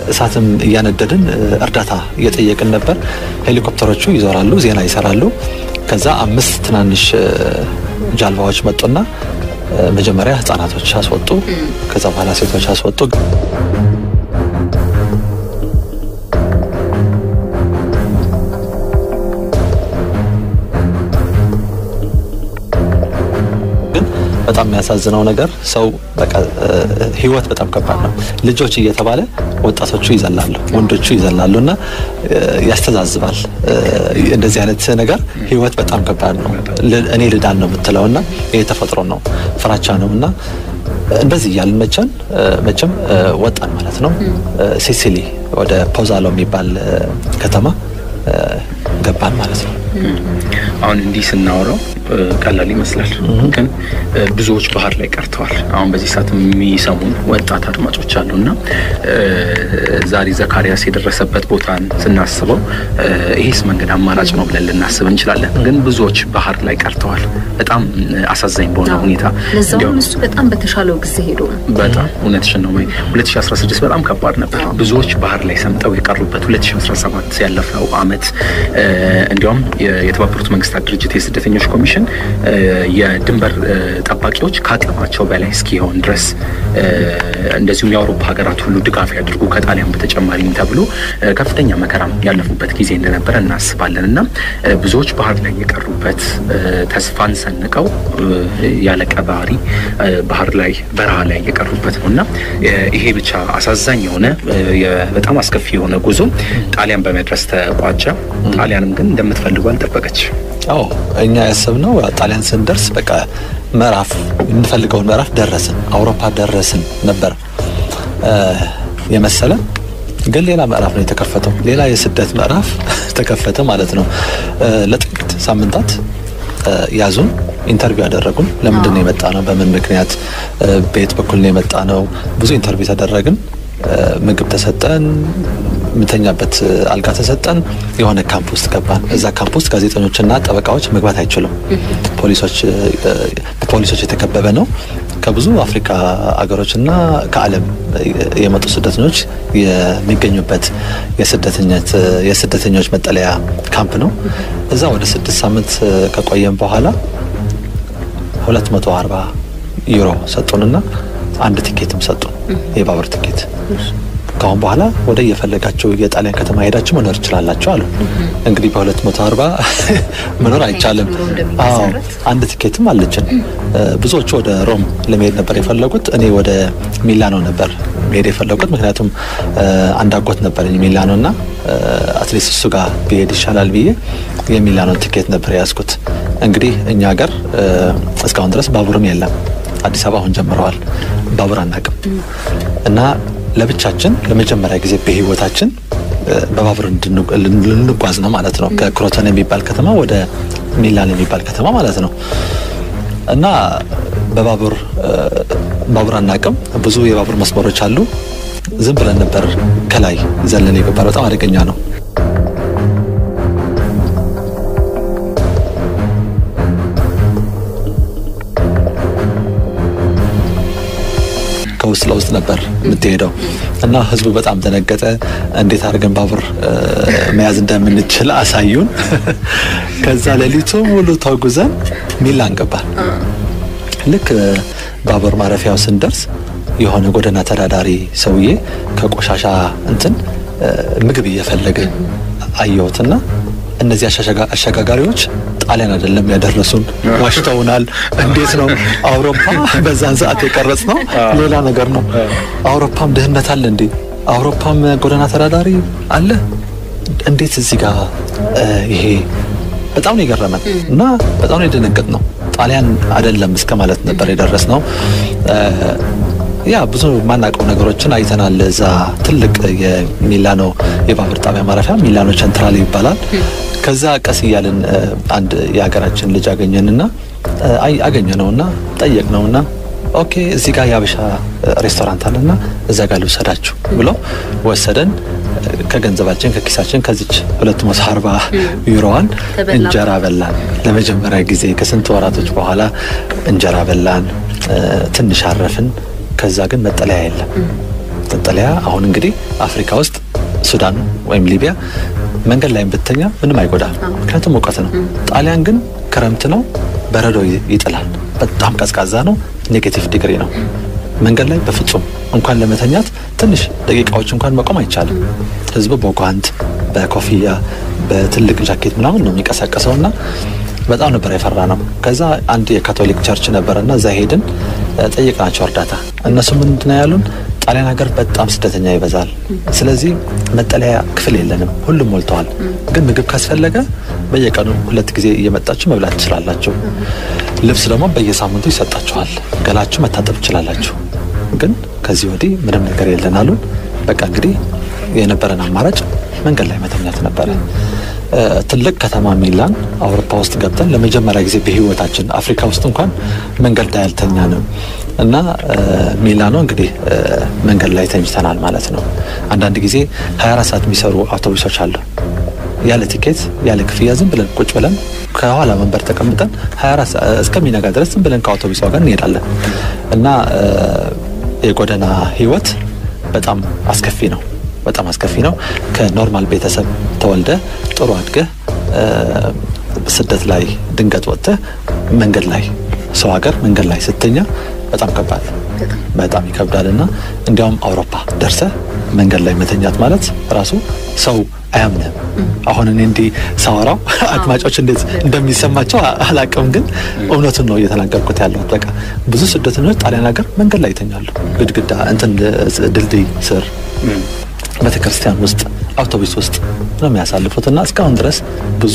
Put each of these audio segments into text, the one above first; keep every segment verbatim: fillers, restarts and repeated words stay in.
እሳትም ያነደድን እርዳታ እየጠየቅን ነበር ሄሊኮፕተሮቹ ይዞራሉ ዜና ይሰራሉ ከዛ አምስት ትናንሽ ጃልባዎች መጡና መጀመሪያ ህፃናቶች አስወጡ ከዛ በኋላ ሴቶች አስወጡ በጣም የሚያሳዝነው ነገር ሰው በቃ ህይወት በጣም ከባድ ነው ልጆች እየተባለ ወጣቶቹ ይዘላሉ ወንዶቹ ይዘላሉና ያስተዛዝባል እንደዚህ አይነት ነገር ህይወት በጣም ከባድ ነው እኔ ልዳን ነው የምትለውና ይሄ ተፈጥሮ ነው ፍራቻ ነውና እንደዚህ ያልን መቸን መቸም ወጣን ማለት ነው ሲሲሊ ወደ ፖዛሎ የሚባል ከተማ ገባን ማለት ነው አሁን እንዲህ ስናወራው ቀላል ይመስላል ግን ብዙዎች ባህር ላይ ቀርተዋል አሁን በዚህ ሰዓት የሚሰሙን ወጣት አድማጮች አሉና ዛሬ ዘካሪያስ የደረሰበት ቦታን ስናስበው ይሄስ መንገድ አማራጭ ነው ብለን ልናስብ እንችላለን ግን ብዙዎች ባህር ላይ ቀርተዋል በጣም አሳዛኝ በሆነ ሁኔታ ለዛው እሱ በጣም በተሻለው ጊዜ ሄዶ በጣም እውነትሽን ነው ሁለት ሺህ አስራ ስድስት በጣም ከባድ ነበር ብዙዎች ባህር ላይ ሰምጠው የቀሩበት ሁለት ሺህ አስራ ሰባት ያለፈው አመት እንዲያውም የተባበሩት መንግስታት ድርጅት የስደተኞች ኮሚሽን የድንበር ጠባቂዎች ካቀማቸው በላይ እስኪሆን ድረስ እንደዚሁ የአውሮፓ ሀገራት ሁሉ ድጋፍ ያድርጉ ከጣሊያን በተጨማሪም ተብሎ ከፍተኛ መከራም ያለፉበት ጊዜ እንደነበረ እናስባለንና ብዙዎች ባህር ላይ የቀሩበት ተስፋን ሰንቀው ያለ ቀባሪ ባህር ላይ በረሃ ላይ የቀሩበት ነውና ይሄ ብቻ አሳዛኝ የሆነ በጣም አስከፊ የሆነ ጉዞ ጣሊያን በመድረስ ተቋጨ ጣሊያንም ግን እንደምትፈልጉ አልጠበቀች አዎ እኛ ያሰብነው ጣሊያን ስንደርስ በቃ ምዕራፍ እንፈልገው ምዕራፍ ደረስን አውሮፓ ደረስን ነበር የመሰለ ግን ሌላ ምዕራፍ ነው የተከፈተው ሌላ የስደት ምዕራፍ ተከፈተ ማለት ነው ለጥቂት ሳምንታት ያዙን ኢንተርቪው ያደረጉን ለምንድን ነው የመጣነው በምን ምክንያት ቤት በኩል ነው የመጣነው ብዙ ኢንተርቪው ተደረግን ምግብ ተሰጠን ምተኛበት አልጋ ተሰጠን የሆነ ካምፕ ውስጥ ገባን እዛ ካምፕ ውስጥ ጋዜጠኞችና ጠበቃዎች መግባት አይችሉም ፖሊሶች ፖሊሶች የተከበበ ነው ከብዙ አፍሪካ አገሮችና ከዓለም የመጡ ስደተኞች የሚገኙበት የስደተኞች የስደተኞች መጠለያ ካምፕ ነው እዛ ወደ ስድስት ሳምንት ከቆየን በኋላ ሁለት መቶ አርባ ዩሮ ሰጡንና አንድ ቲኬትም ሰጡን የባቡር ቲኬት ካሁን በኋላ ወደ የፈለጋችሁ የጣሊያን ከተማ ሄዳችሁ መኖር ይችላልላችሁ አሉ እንግዲህ በ240 መኖር አይቻልም አዎ አንድ ቲኬትም አለችን ብዙዎቹ ወደ ሮም ለመሄድ ነበር የፈለጉት እኔ ወደ ሚላኖ ነበር መሄድ የፈለጉት ምክንያቱም አንድ አጎት ነበርኝ ሚላኖና አትሊስት እሱ ጋር ቢሄድ ይሻላል ብዬ የሚላኖ ቲኬት ነበር ያስኩት እንግዲህ እኛ ሀገር እስካሁን ድረስ ባቡርም የለም አዲስ አበባ አሁን ጀምረዋል ባቡር አናውቅም እና ለብቻችን ለመጀመሪያ ጊዜ በህይወታችን በባቡር እንድንጓዝ ነው ማለት ነው ከክሮቶኔ የሚባል ከተማ ወደ ሚላን የሚባል ከተማ ማለት ነው እና በባቡር ባቡር አናውቅም ብዙ የባቡር መስመሮች አሉ ዝም ብለን ነበር ከላይ ዘለን የገባነው በጣም አደገኛ ነው ከውስጥ ለውስጥ ነበር የምትሄደው እና ህዝቡ በጣም ተነገጠ እንዴት አድርገን ባቡር መያዝ እንደምንችል አሳዩን ከዛ ለሊቱ ሙሉ ተጉዘን ሚላን ገባን ልክ ባቡር ማረፊያው ስንደርስ የሆነ ጎዳና ተዳዳሪ ሰውዬ ከቆሻሻ እንትን ምግብ እየፈለገ አየሁትና እነዚህ አሸጋጋሪዎች ጣሊያን አይደለም ያደረሱን ዋሽተውናል እንዴት ነው አውሮፓ በዛን ሰዓት የቀረጽ ነው ሌላ ነገር ነው አውሮፓም ድህነት አለ እንዴ አውሮፓም ጎዳና ተዳዳሪ አለ እንዴት እዚህ ጋር ይሄ በጣም ነው የገረመን እና በጣም ነው የደነገጥነው ጣሊያን አይደለም እስከ ማለት ነበር የደረስነው ያ ብዙ ማናቀው ነገሮችን አይተናል እዛ ትልቅ የሚላኖ የባቡር ጣቢያ ማረፊያ ሚላኖ ሴንትራል ይባላል ከዛ ቀስ ይያልን አንድ የሀገራችን ልጅ አገኘንና አይ አገኘነውና ጠየቅነውና ኦኬ እዚህ ጋር ያበሻ ሬስቶራንት አለና እዛ ጋር ልውሰዳችሁ ብሎ ወሰደን ከገንዘባችን ከኪሳችን ከዚች ሁለት መቶ አርባ ዩሮዋን እንጀራ በላን ለመጀመሪያ ጊዜ ከስንት ወራቶች በኋላ እንጀራ በላን ትንሽ አረፍን ከዛ ግን መጠለያ የለም መጠለያ አሁን እንግዲህ አፍሪካ ውስጥ ሱዳን ወይም ሊቢያ መንገድ ላይ ብትተኛ ምንም አይጎዳም ምክንያቱም ሙቀት ነው ጣሊያን ግን ክረምት ነው በረዶ ይጥላል በጣም ቀዝቃዛ ነው ኔጌቲቭ ዲግሪ ነው መንገድ ላይ በፍጹም እንኳን ለመተኛት ትንሽ ደቂቃዎች እንኳን መቆም አይቻልም ህዝቡ በጓንት በኮፍያ በትልቅ ጃኬት ምናምን ነው የሚንቀሳቀሰውና በጣም ነበር የፈራነው ከዛ አንድ የካቶሊክ ቸርች ነበርና እዛ ሄድን ጠይቀናቸው እርዳታ እነሱ ምንድነው ያሉን ጣሊያን ሀገር በጣም ስደተኛ ይበዛል ስለዚህ መጠለያ ክፍል የለንም ሁሉም ሞልተዋል ግን ምግብ ካስፈለገ በየቀኑ ሁለት ጊዜ እየመጣችሁ መብላት ትችላላችሁ ልብስ ደግሞ በየሳምንቱ ይሰጣችኋል ገላችሁ መታጠብ ትችላላችሁ ግን ከዚህ ወዲህ ምንም ነገር የለን አሉን በቃ እንግዲህ የነበረን አማራጭ መንገድ ላይ መተኛት ነበር ትልቅ ከተማ ሚላን አውሮፓ ውስጥ ገብተን ለመጀመሪያ ጊዜ በህይወታችን አፍሪካ ውስጥ እንኳን መንገድ ላይ አልተኛንም እና ሚላኖ እንግዲህ መንገድ ላይ ተኝተናል ማለት ነው አንዳንድ ጊዜ ሃያ አራት ሰዓት የሚሰሩ አውቶቡሶች አሉ ያለ ቲኬት ያለ ክፍያ ዝም ብለን ቁጭ ብለን ከኋላ መንበር ተቀምጠን ሃያ አራት እስከሚነጋ ድረስ ዝም ብለን ከአውቶቡስ ጋር እንሄዳለን እና የጎዳና ህይወት በጣም አስከፊ ነው በጣም አስከፊ ነው ከኖርማል ቤተሰብ ተወልደ ጥሩ አድገ ስደት ላይ ድንገት ወጥተ መንገድ ላይ ሰው ሀገር መንገድ ላይ ስትኛ በጣም ከባድ በጣም ይከብዳልና እንዲያውም አውሮፓ ደርሰ መንገድ ላይ መተኛት ማለት ራሱ ሰው አያምንም አሁን እኔ እንዲ ሳወራው አድማጮች እንዴት እንደሚሰማቸው አላቀም ግን እውነቱን ነው እየተናገርኩት ያለው በቃ ብዙ ስደተኞች ጣሊያን ሀገር መንገድ ላይ ይተኛሉ ግድግዳ እንትን ድልድይ ስር በተክርስቲያን ውስጥ አውቶቡስ ውስጥ ነው የሚያሳልፉትና እስካሁን ድረስ ብዙ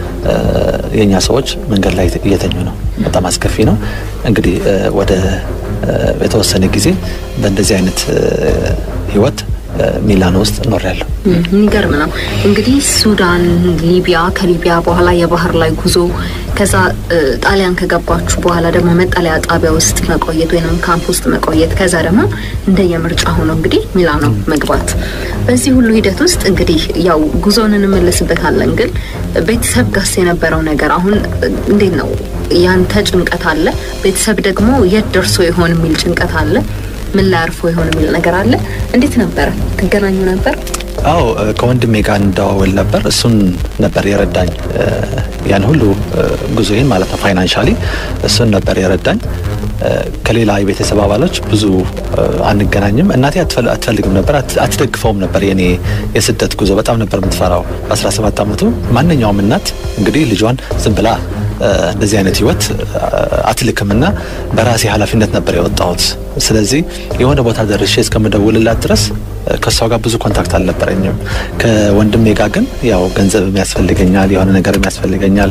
የኛ ሰዎች መንገድ ላይ እየተኙ ነው በጣም አስከፊ ነው እንግዲህ ወደ የተወሰነ ጊዜ በእንደዚህ አይነት ህይወት ሚላን ውስጥ ኖር ያለው የሚገርም ነው እንግዲህ ሱዳን ሊቢያ ከሊቢያ በኋላ የባህር ላይ ጉዞ ከዛ ጣሊያን ከገባችሁ በኋላ ደግሞ መጠለያ ጣቢያ ውስጥ መቆየት ወይንም ካምፕ ውስጥ መቆየት ከዛ ደግሞ እንደየምርጫ ሆኖ እንግዲህ ሚላኖ መግባት በዚህ ሁሉ ሂደት ውስጥ እንግዲህ ያው ጉዞን እንመለስበታለን ግን ቤተሰብ ጋር የነበረው ነገር አሁን እንዴት ነው ያንተ ጭንቀት አለ ቤተሰብ ደግሞ የት ደርሶ ይሆን የሚል ጭንቀት አለ ምን ላርፎ ይሆን የሚል ነገር አለ እንዴት ነበር ትገናኙ ነበር አው ከወንድሜ ጋር እንደዋወል ነበር እሱን ነበር የረዳኝ ያን ሁሉ ጉዞዬን ማለት ነው ፋይናንሻሊ እሱን ነበር የረዳኝ ከሌላ የቤተሰብ አባሎች ብዙ አንገናኝም እናቴ አትፈልግም ነበር አትደግፈውም ነበር የኔ የስደት ጉዞ በጣም ነበር የምትፈራው አስራ ሰባት አመቱ ማንኛውም እናት እንግዲህ ልጇን ዝም ብላ እንደዚህ አይነት ህይወት አትልክምና በራሴ ኃላፊነት ነበር የወጣሁት ስለዚህ የሆነ ቦታ ደርሼ እስከምደውልላት ድረስ ከሷ ጋር ብዙ ኮንታክት አልነበረኝም ከወንድሜ ጋር ግን ያው ገንዘብ የሚያስፈልገኛል የሆነ ነገር የሚያስፈልገኛል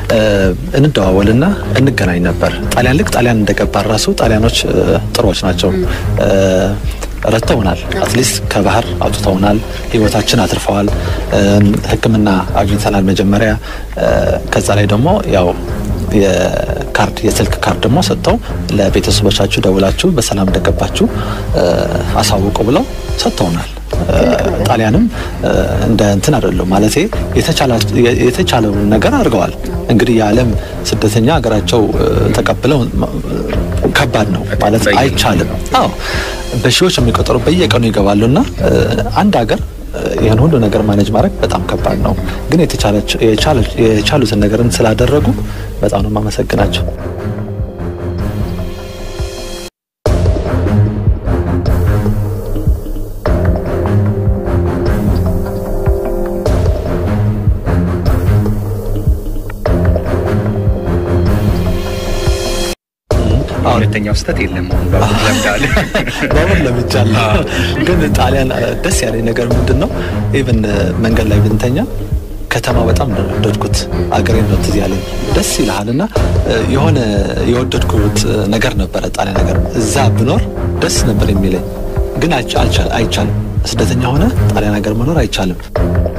እንደዋወልና እንገናኝ ነበር ጣሊያን ልክ ጣሊያን እንደገባ ራሱ ጣሊያኖች ጥሩዎች ናቸው ረተውናል አትሊስት ከባህር አውጥተውናል ህይወታችን አትርፈዋል ህክምና አግኝተናል መጀመሪያ ከዛ ላይ ደግሞ ያው የካርድ የስልክ ካርድ ደግሞ ሰጥተው ለቤተሰቦቻችሁ ደውላችሁ በሰላም እንደገባችሁ አሳውቁ ብለው ሰጥተውናል ጣሊያንም እንደ እንትን አይደለም ማለት የተቻለው ነገር አድርገዋል እንግዲህ የዓለም ስደተኛ ሀገራቸው ተቀበለው ከባድ ነው ማለት አይቻልም አዎ በሺዎች የሚቆጠሩ በየቀኑ ይገባሉና አንድ ሀገር ይሄን ሁሉ ነገር ማኔጅ ማድረግ በጣም ከባድ ነው ግን የተቻለች የቻሉትን ነገርን ስላደረጉ በጣም ነው ማመሰግናቸው ሁለተኛው ስህተት የለም ባቡር ለምዳል ባቡር ለምጃል ግን ጣሊያን ደስ ያለኝ ነገር ምንድነው ኢቭን መንገድ ላይ ብንተኛ ከተማ በጣም እንደወደድኩት አገሬን ነው ትዝ ያለኝ ደስ ይላልና የሆነ የወደድኩት ነገር ነበር ጣሊያን ነገር እዛ ብኖር ደስ ነበር የሚለኝ ግን አይቻል አይቻል ስደተኛ ሆነ ጣሊያን ሀገር መኖር አይቻልም